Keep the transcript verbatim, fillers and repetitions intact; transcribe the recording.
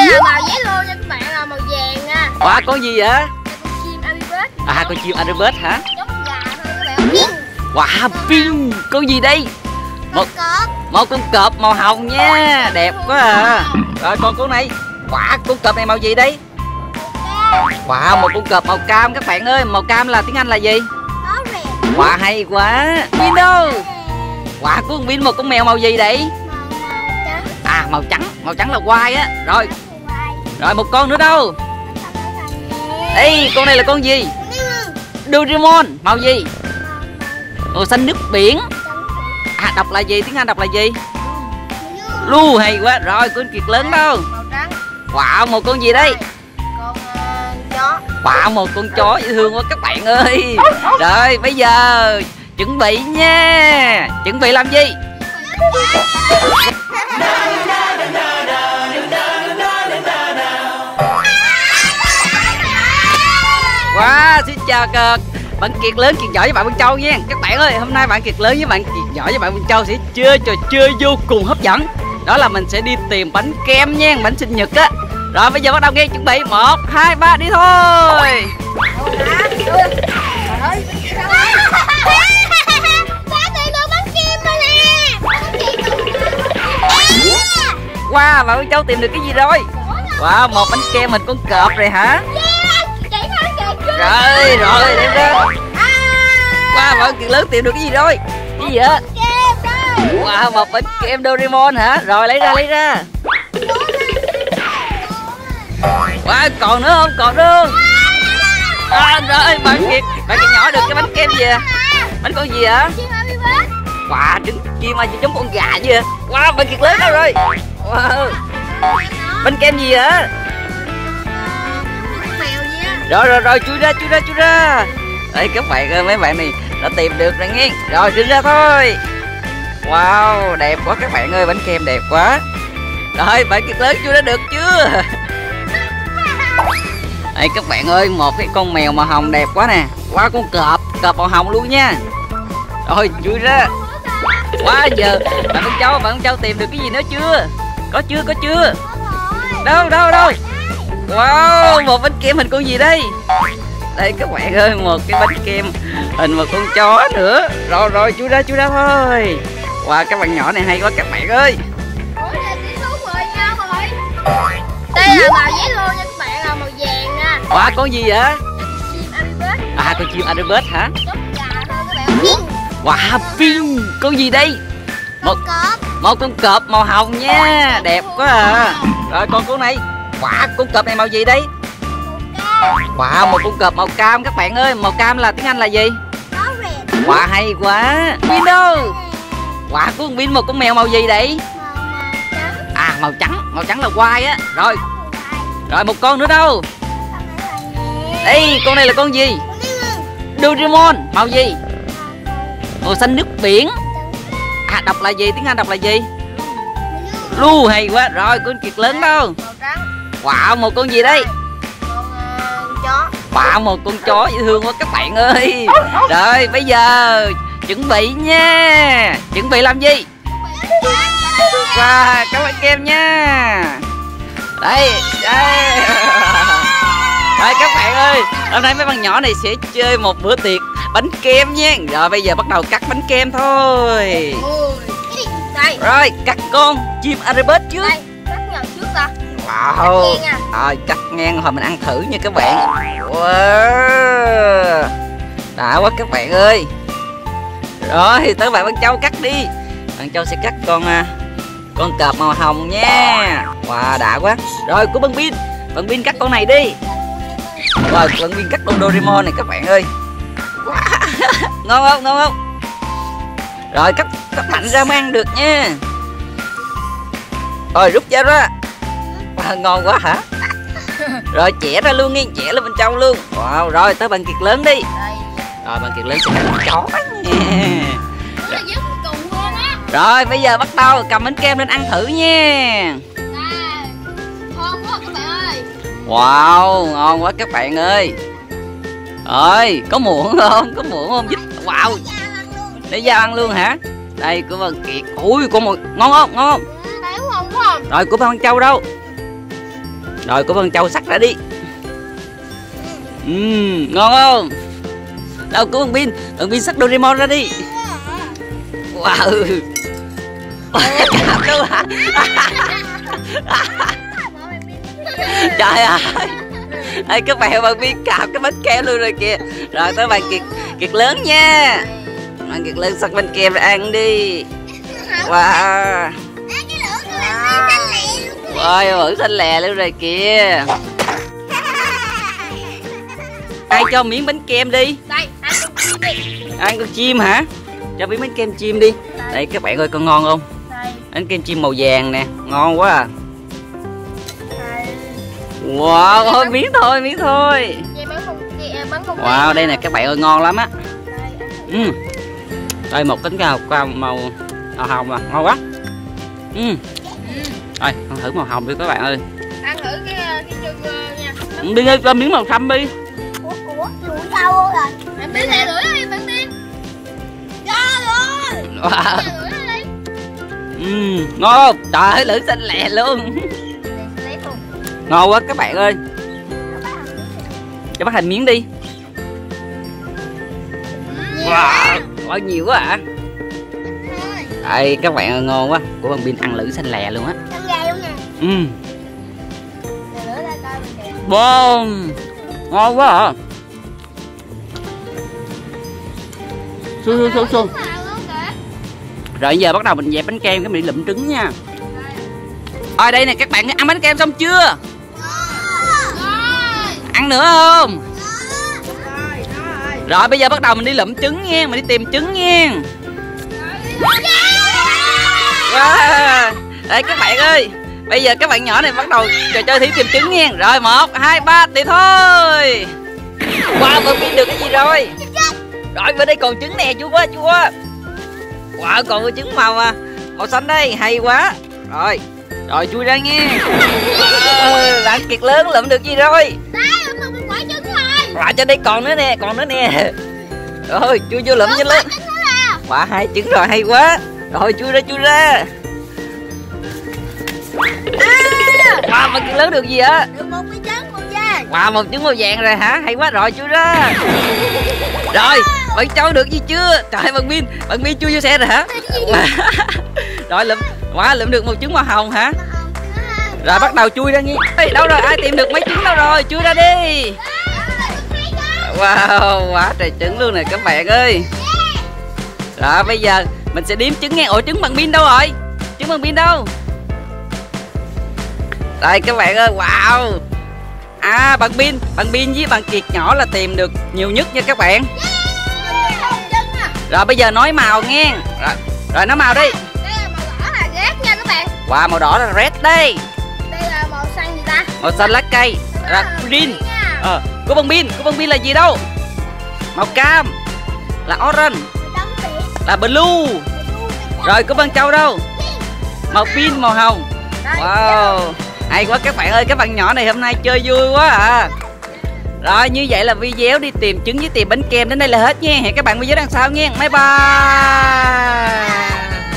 là màu giấy luôn nha các bạn, là màu vàng nha. Wow, con gì vậy? Con chim Alibert. À, con chim Alibert hả? Giống gà thôi các bạn. Pin. Wow, pin. Con gì đây? Một cọp. Một con cọp màu hồng nha, đẹp quá à. Rồi con con này. Wow, con cọp này màu gì đây? Wow, một con cọp màu cam các bạn ơi. Màu cam là tiếng Anh là gì? Wow, hay quá. Pin đâu? Wow, con pin một con mèo màu gì đây? À, màu trắng. Màu trắng là quai á. Rồi. Rồi một con nữa đâu? Ê, con này là con gì? Doraemon. Màu gì? Màu xanh nước biển. À, đọc là gì? Tiếng Anh đọc là gì? Lu, hay quá. Rồi, con kiệt lớn đâu? Wow, một con gì đây? Con uh, chó. Wow, một con chó dễ thương quá các bạn ơi. Rồi, bây giờ chuẩn bị nha. Chuẩn bị làm gì? Wow, xin chào các bạn Kiệt lớn, Kiệt giỏi với bạn Vân Châu nha. Các bạn ơi, hôm nay bạn Kiệt lớn với bạn Kiệt giỏi với bạn Vân Châu sẽ chơi trò chơi vô cùng hấp dẫn. Đó là mình sẽ đi tìm bánh kem nha, bánh sinh nhật á. Rồi bây giờ bắt đầu nghe, chuẩn bị một, hai, ba, đi thôi. Wow, bạn Vân Châu tìm được cái gì rồi? Wow, một bánh kem hình con cọp rồi hả? Rồi, rồi, đem ra. Wow, bạn Kiệt lớn tìm được cái gì rồi? Cái gì vậy? Wow, một bánh kem Doraemon hả? Rồi, lấy ra, lấy ra. Wow, còn nữa không? Còn nữa không? À, rồi, bạn Kiệt, bạn Kiệt nhỏ được cái bánh kem gì à? Bánh con gì hả? Wow, trứng chim ai giống con gà chứ. Wow, bạn Kiệt lớn đâu rồi? Wow. Bánh kem gì hả? Rồi rồi rồi, chui ra chui ra chui ra. Đây các bạn ơi, mấy bạn này đã tìm được rồi nghe. Rồi chui ra thôi. Wow, đẹp quá các bạn ơi, bánh kem đẹp quá. Rồi, bạn Kiệt lớn chui ra được chưa? Đây các bạn ơi, một cái con mèo màu hồng đẹp quá nè. Wow, con cọp, cọp màu hồng luôn nha. Rồi chui ra. Quá giờ bạn Vân Châu, bạn Vân Châu tìm được cái gì nữa chưa? Có chưa, có chưa? Đâu đâu đâu. Wow, một bánh kem hình con gì đây? Đây các bạn ơi, một cái bánh kem hình một con chó nữa. Rồi rồi, chui ra chui ra thôi. Wow, các bạn nhỏ này hay quá các bạn ơi. Đây là màu giấy luôn nha các bạn, là màu vàng nha. Wow, con gì vậy? À, con chim Alibert hả? Wow, pin. Con gì đây? Một cọp. Một con cọp màu hồng nha, đẹp quá à. Rồi con con này. Wow, con cọp này màu gì đây? Wow, một con cọp màu cam các bạn ơi. Màu cam là tiếng Anh là gì? Wow, hay quá. Pin đâu? Wow, con pin một con mèo màu gì đây? À, màu trắng. Màu trắng là quai á. Rồi. Rồi một con nữa đâu? Ê, con này là con gì? Doraemon. Màu gì? Màu xanh nước biển. À, đọc là gì? Tiếng Anh đọc là gì? Lu, hay quá. Rồi, con Kiệt lớn đâu? Wow, một con gì đây? Con uh, chó. Wow, một con chó dễ thương quá các bạn ơi. Rồi, bây giờ chuẩn bị nha. Chuẩn bị làm gì? Wow, các bạn kem nha. Đây, đây. Đây các bạn ơi, hôm nay mấy bạn nhỏ này sẽ chơi một bữa tiệc bánh kem nha. Rồi bây giờ bắt đầu cắt bánh kem thôi. Đây. Rồi, cắt con chim Alibert trước. Đây, cắt ngang trước ta. Wow. Rồi, cắt ngang hồi mình ăn thử nha các bạn. Wow. Đã quá các bạn ơi. Rồi, tới bạn Vân Châu cắt đi. Bạn Châu sẽ cắt con con cọp màu hồng nha. Wow, đã quá. Rồi, của Bân Bin. Bân Bin cắt con này đi. Rồi, Bân Bin cắt con Doraemon này các bạn ơi. Wow. Ngon không? Ngon không? Rồi, cắt cắt mạnh ra mới ăn được nha. Rồi, rút ra ra. Wow, ngon quá hả? Rồi, chẻ ra luôn nghe, chẻ lên bên trong luôn. Wow, rồi tới bạn Kiệt lớn đi. Rồi, bạn Kiệt lớn sẽ cắt con chó nha. Rồi, bây giờ bắt đầu cầm bánh kem lên ăn thử nha. Ngon quá các bạn ơi. Wow, ngon quá các bạn ơi. Ơi, có muỗng không? Có muỗng không? Dít. Wow. Để dao ăn luôn hả? Đây của bạn Kiệt. Ui, con một ngon không? Ngon không? Không không. Rồi của bạn Châu đâu? Rồi của Vân Châu sắc ra đi. Uhm, ngon không? Đâu của Vân Bin, Vân Bin sắc Doraemon ra đi. Wow. Cạp luôn hả? Trời ơi. Ê, các bạn Vân Bin cạp cái bánh kem luôn rồi kìa. Rồi tới bạn Kiệt, Kiệt lớn nha. Bạn Kiệt lớn sắc bánh kem ra ăn đi. Wow. Ôi, vẫn xanh lè luôn rồi kìa. Ai cho miếng bánh kem đi. Đây, ăn con chim đi. Ăn con chim hả? Cho miếng bánh kem chim đi. Đây các bạn ơi, con ngon không? Đây. Bánh kem chim màu vàng nè, ngon quá à. Đây. Wow, thôi miếng thôi, miếng thôi. Vậy bắn không, bắn không. Wow, đây nè các bạn ơi, ngon lắm á. Đây, Ừ. Đây một cánh cao cao màu màu hồng à, ngon quá. Ừ. Rồi, con thử màu hồng đi các bạn ơi. Ăn thử cái cái sugar nha. Đi đi, cho miếng màu xanh đi. Ủa, ủa, lụi đâu rồi? Bạn Bin lẹ lưỡi đi, bạn Bin. Ra rồi. Wow. Lẹ lưỡi đi. Ừ, ngon không? Trời ơi, lưỡi xanh lè luôn. Ngon quá các bạn ơi. Cho bắt thành miếng đi. Wow, quá nhiều quá ạ. À. Đây các bạn ơi, ngon quá. Của Vân Bin ăn lưỡi xanh lè luôn á. Ăn gà luôn nè. Ừ. Bom. Ngon quá à. Xu xu xu. Rồi giờ bắt đầu mình dẹp bánh kem cái mình đi lụm trứng nha. Rồi đây nè các bạn, ăn bánh kem xong chưa? Ăn nữa không? Rồi bây giờ bắt đầu mình đi lụm trứng nha, mình đi tìm trứng nha. Wow. Đây các bạn ơi, bây giờ các bạn nhỏ này bắt đầu trò chơi thí tìm trứng nha. Rồi một, hai, ba, tìm thôi. Wow, Vân Bin được cái gì rồi? Rồi bên đây còn trứng nè, chú quá, chú quá. Wow, còn cái trứng màu à, màu xanh đây, hay quá. Rồi, rồi chui ra nha. Wow, bạn Kiệt lớn lụm được gì rồi? Wow, trên đây còn nữa nè, còn nữa nè. Rồi, chui vô lụm cho lớn. Wow, hai trứng rồi, hay quá. Rồi chui ra, chui ra. Wow, bạn Kiệt lớn được gì ạ? Được một cái trứng màu vàng. Wow, một trứng màu vàng rồi hả? Hay quá, rồi chui ra. Rồi, bạn Châu được gì chưa? Trời, bạn Bin, bạn Bin chui vô xe rồi hả? Rồi lụm, wow, lụm được một trứng màu hồng hả? Rồi bắt đầu chui ra nghe. Ê, đâu rồi, ai tìm được mấy trứng đâu rồi? Chui ra đi. Wow, quá trời trứng luôn nè các bạn ơi. Rồi bây giờ mình sẽ đếm trứng nghe. Ủa trứng bạn Bin đâu rồi? Trứng bạn Bin đâu? Đây các bạn ơi, wow. À, bạn Bin, bạn Bin với bạn Kiệt nhỏ là tìm được nhiều nhất nha các bạn. Rồi bây giờ nói màu nghe. Rồi, rồi nói màu đi. Đây là màu đỏ là red nha các bạn. Wow, màu đỏ là red đây. Đây là màu xanh gì ta? Màu xanh lá cây là green. Ờ, của bạn Bin, của bạn Bin là gì đâu? Màu cam là orange, là blue. Rồi của bạn Châu đâu? Màu pink, màu hồng. Wow, hay quá các bạn ơi, các bạn nhỏ này hôm nay chơi vui quá à. Rồi như vậy là video đi tìm trứng với tìm bánh kem đến đây là hết nha. Hẹn các bạn video đằng sau nha. Bye bye.